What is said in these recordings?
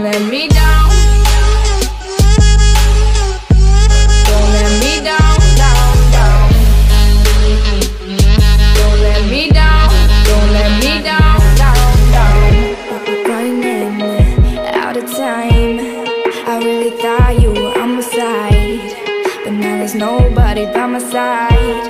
let me down. Don't let me down, down, down. Don't let me down. Don't let me down, down, down. Running out of time. I really thought you were on my side, but now there's nobody by my side.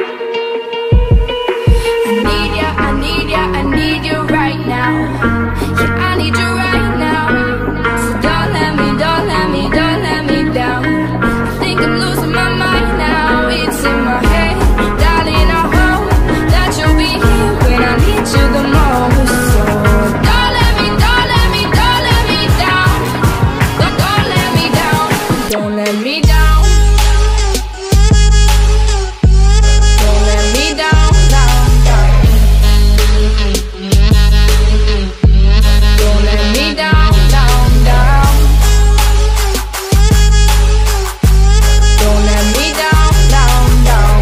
I need ya, I need ya, I need you right now. Yeah, I need you right now. So don't let me, don't let me, don't let me down. I think I'm losing my mind now. It's in my head, darling, I hope that you'll be here when I need you the most. So don't let me, don't let me, don't let me down. Don't let me down. Don't let me down. Don't let me down, down, down. Don't let me down, down, down. Don't let me down, down, down.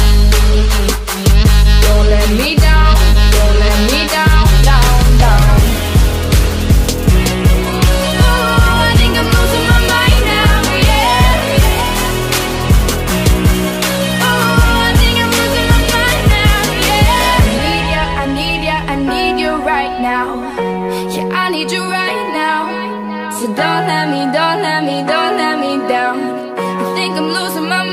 Don't let me down. Don't let me down, down, down. Oh, I think I'm losing my mind now, yeah. Oh, I think I'm losing my mind now, yeah. I need ya, I need ya, I need you right now. Yeah, I need you right now. So don't let me, don't let me, don't let me down. I think I'm losing my